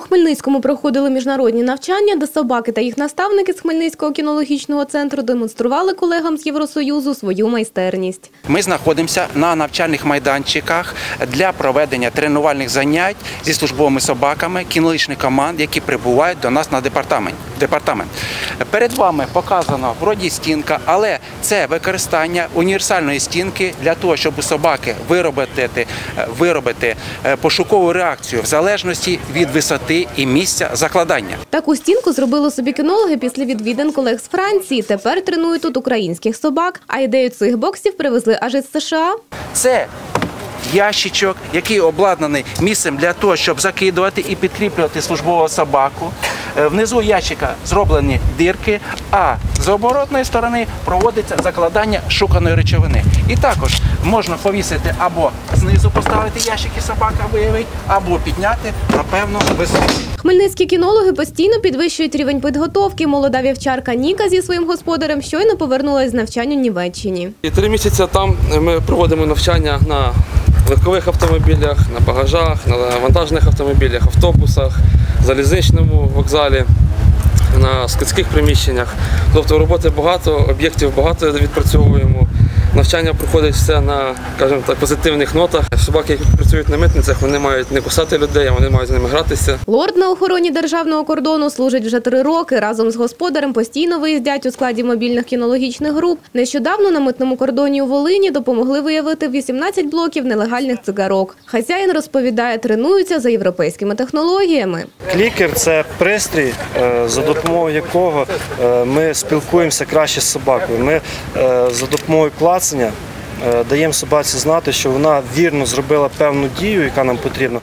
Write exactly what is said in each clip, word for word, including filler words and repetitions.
Хмельницькому проходили міжнародні навчання, де собаки та їх наставники з Хмельницького кінологічного центру демонстрували колегам з Євросоюзу свою майстерність. Ми знаходимося на навчальних майданчиках для проведення тренувальних занять зі службовими собаками кінологічних команд, які прибувають до нас на департамент. департамент. Перед вами показано вроді стінка, але це використання універсальної стінки для того, щоб у собаки виробити, виробити пошукову реакцію в залежності від висоти і місця закладання. Таку стінку зробили собі кінологи після відвідин колег з Франції. Тепер тренують тут українських собак, а ідею цих боксів привезли аж із США. Це ящичок, який обладнаний місцем для того, щоб закидувати і підкріплювати службову собаку. Внизу ящика зроблені дірки, а з оборотної сторони проводиться закладання шуканої речовини. І також можна повісити або знизу поставити ящик і собака виявить, або підняти на певну висоту. Хмельницькі кінологи постійно підвищують рівень підготовки. Молода вівчарка Ніка зі своїм господарем щойно повернулася з навчань у Німеччині. І три місяці там ми проводимо навчання на легкових автомобілях, на багажах, на вантажних автомобілях, автобусах, залізничному вокзалі, на складських приміщеннях. Тобто роботи багато, об'єктів багато відпрацьовуємо. Навчання проходить все на, скажімо так, позитивних нотах. Собаки, які працюють на митницях, вони мають не кусати людей, а вони мають з ними гратися. Лорд на охороні державного кордону служить вже три роки. Разом з господарем постійно виїздять у складі мобільних кінологічних груп. Нещодавно на митному кордоні у Волині допомогли виявити вісімнадцять блоків нелегальних цигарок. Хазяїн розповідає, тренуються за європейськими технологіями. Клікер – це пристрій, за допомогою якого ми спілкуємося краще з собакою. Ми за допомогою клацання даємо собаці знати, що вона вірно зробила певну дію, яка нам потрібна.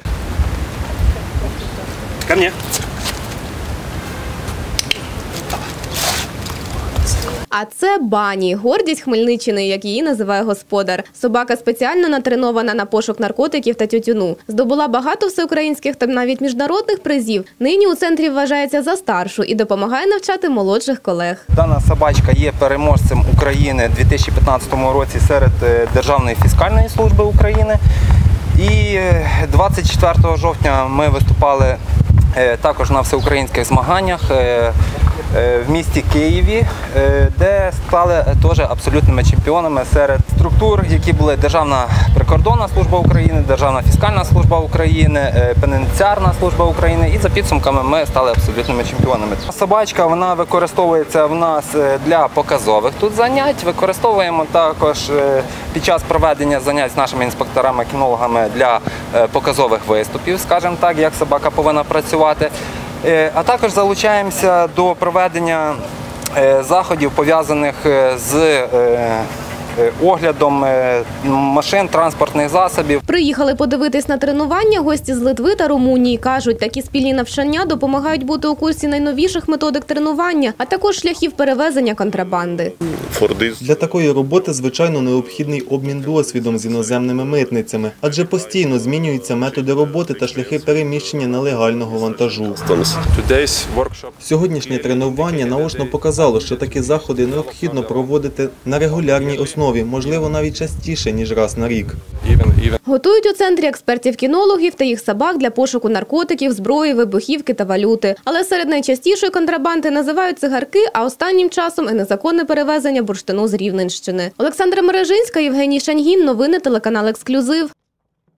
Ко мне. А це Бані – гордість Хмельниччини, як її називає господар. Собака спеціально натренована на пошук наркотиків та тютюну. Здобула багато всеукраїнських та навіть міжнародних призів. Нині у центрі вважається за старшу і допомагає навчати молодших колег. Дана собачка є переможцем України у дві тисячі п'ятнадцятому році серед Державної фіскальної служби України. І двадцять четвертого жовтня ми виступали також на всеукраїнських змаганнях в місті Києві, де стали теж абсолютними чемпіонами серед структур, які були Державна прикордонна служба України, Державна фіскальна служба України, пенітенціарна служба України, і за підсумками ми стали абсолютними чемпіонами. Собачка, вона використовується в нас для показових тут занять, використовуємо також під час проведення занять з нашими інспекторами-кінологами для показових виступів, скажімо так, як собака повинна працювати. А також залучаємося до проведення заходів, пов'язаних з оглядом машин, транспортних засобів. Приїхали подивитись на тренування гості з Литви та Румунії. Кажуть, такі спільні навчання допомагають бути у курсі найновіших методик тренування, а також шляхів перевезення контрабанди. Для такої роботи, звичайно, необхідний обмін досвідом з іноземними митницями, адже постійно змінюються методи роботи та шляхи переміщення нелегального вантажу. Сьогоднішнє тренування наочно показало, що такі заходи необхідно проводити на регулярній основі. Можливо, навіть частіше, ніж раз на рік. Готують у центрі експертів-кінологів та їх собак для пошуку наркотиків, зброї, вибухівки та валюти. Але серед найчастішої контрабанди називають цигарки, а останнім часом і незаконне перевезення бурштину з Рівненщини. Олександра Мережинська, Євгеній Шаньгін. Новини телеканал «Ексклюзив».